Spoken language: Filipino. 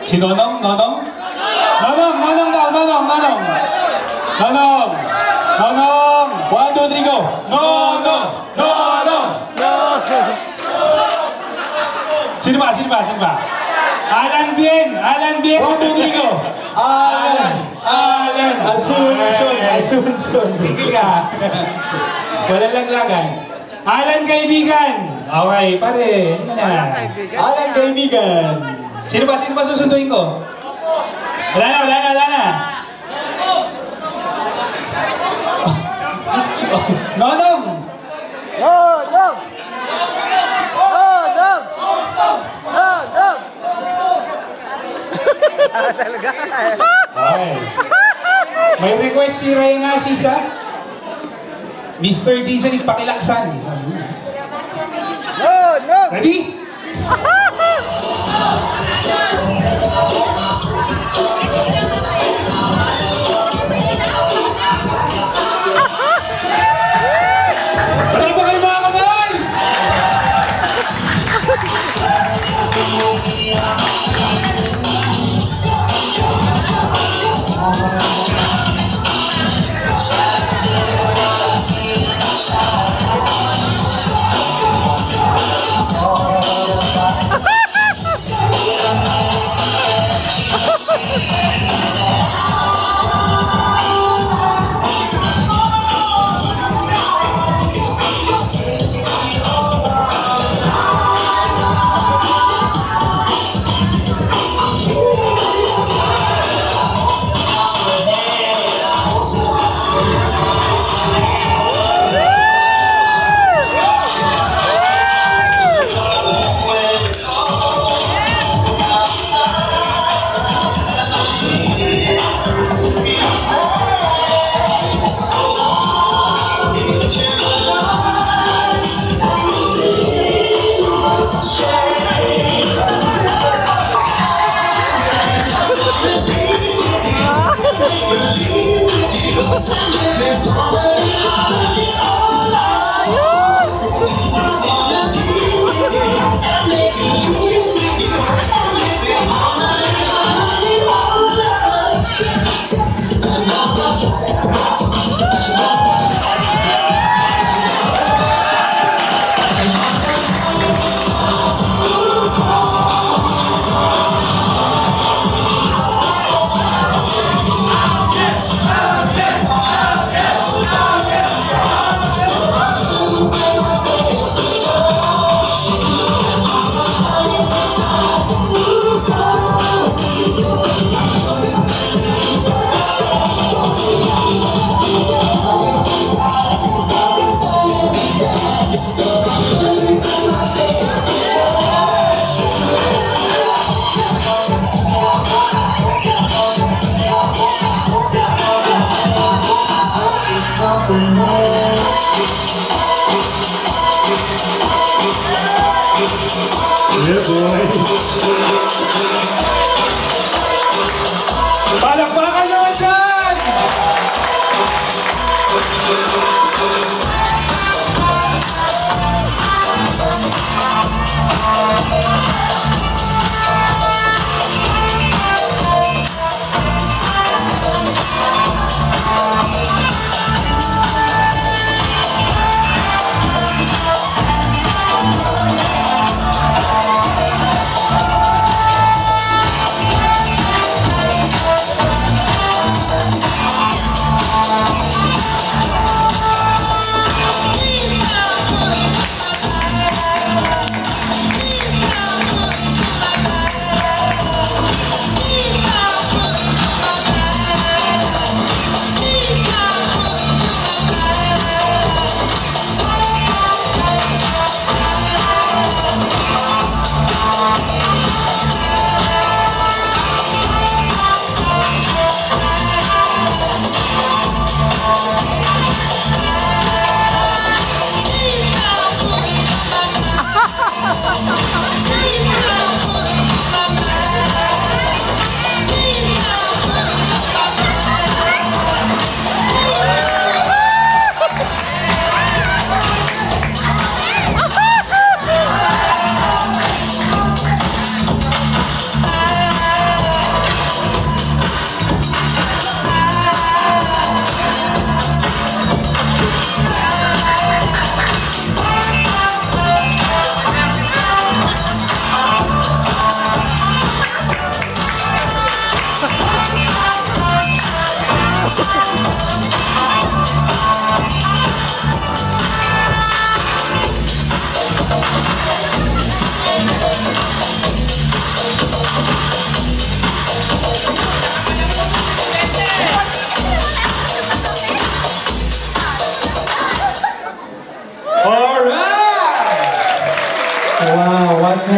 Si Nonong? Nonong? Nonong! Nonong daw! Nonong! Nonong! Nonong! Nonong! 1, 2, 3, go! Nonong! Nonong! Sino ba? Sino ba? Sino ba? Alan Bien! Alan Bien! 1, 2, 3, go! Alan! Alan! Asunsyon! Asunsyon! Tigil ka! Walang laglagan. Alan Kaibigan! Okay, pare. Alan Kaibigan. Alan Kaibigan. Sino ba? Sino ba susunduin ko? Wala na, wala na, wala na. Nonong! Nonong! Nonong! Nonong! Talaga? Okay. May request si Ryan Asis, ha? Mr. DJ, pakilaksan. Nonong! Ready? Wala ba kayo mga kamay? Yeah, boy. Palakpakan naman dyan! At